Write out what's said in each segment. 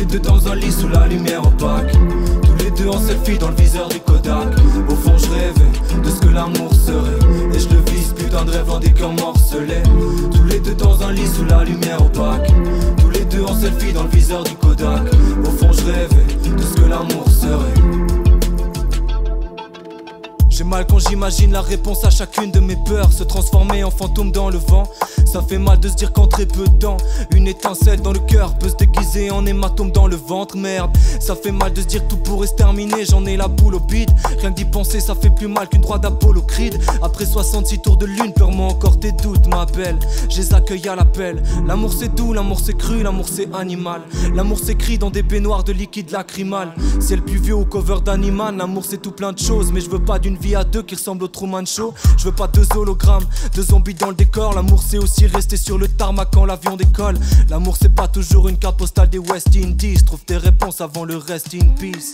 deux dans un lit sous la lumière opaque. Tous les deux en selfie dans le viseur du Kodak. Au fond je rêvais de ce que l'amour serait, et je le vis, putain de rêve dans des cœurs morcelés. Tous les deux dans un lit sous la lumière opaque. Tous les deux en selfie dans le viseur du Kodak. Au fond je rêvais de ce que l'amour serait. J'ai mal quand j'imagine la réponse à chacune de mes peurs se transformer en fantôme dans le vent. Ça fait mal de se dire qu'en très peu de temps, une étincelle dans le cœur peut se déguiser en hématome dans le ventre. Merde, ça fait mal de se dire que tout pourrait se terminer, j'en ai la boule au bide. Rien que d'y penser ça fait plus mal qu'une droite d'Apollo Creed. Après 66 tours de lune, pleure-moi encore tes doutes ma belle. Je les accueille à l'appel. L'amour c'est doux, l'amour c'est cru, l'amour c'est animal. L'amour s'écrit dans des baignoires de liquide lacrymal. C'est le plus vieux au cover d'Animal. L'amour c'est tout plein de choses, mais je veux pas d'une vie à deux qui ressemble au Truman Show. Je veux pas deux hologrammes, deux zombies dans le décor. L'amour c'est aussi rester sur le tarmac quand l'avion décolle. L'amour c'est pas toujours une carte postale des West Indies. Trouve tes réponses avant le rest in peace.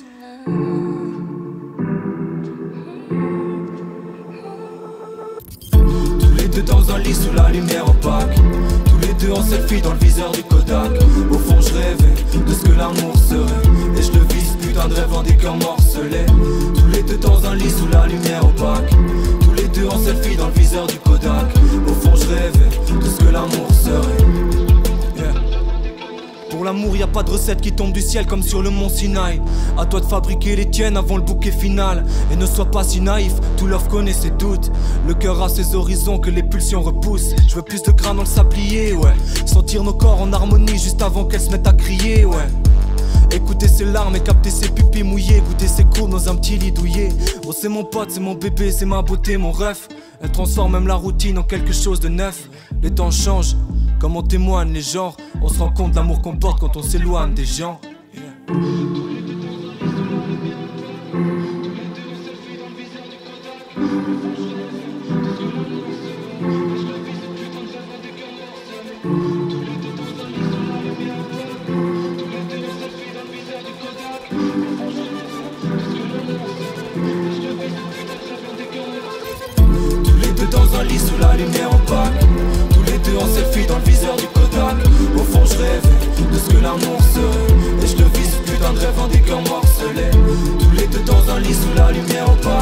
Tous les deux dans un lit sous la lumière opaque. Tous les deux en selfie dans le viseur du Kodak. Au fond je rêvais de ce que l'amour serait, et je le vis, putain de rêve en des cœurs morcelés. Tous les deux dans un lit sous la lumière opaque. Tous les deux en selfie dans le viseur du Kodak. Au fond je rêvais de ce que l'amour serait. Pour l'amour y a pas de recette qui tombe du ciel comme sur le mont Sinaï. À toi de fabriquer les tiennes avant le bouquet final. Et ne sois pas si naïf, tout love connaît ses doutes. Le cœur a ses horizons que les pulsions repoussent. Je veux plus de grains dans le sablier, ouais. Sentir nos corps en harmonie juste avant qu'elles se mettent à crier, ouais. Écouter ses larmes et capter ses pupilles mouillées. Goûter ses courbes dans un petit lit douillet. Oh c'est mon pote, c'est mon bébé, c'est ma beauté, mon ref. Elle transforme même la routine en quelque chose de neuf. Les temps changent, comme en témoignent les genres. On se rend compte de l'amour qu'on porte quand on s'éloigne des gens. Tous les deux dans un lit sous la lumière opaque. Tous les deux en selfie dans le viseur du Kodak. Au fond je rêvais de ce que l'amour serait, et je le vis, putain de rêve en des cœurs morcelés. Tous les deux dans un lit sous la lumière opaque.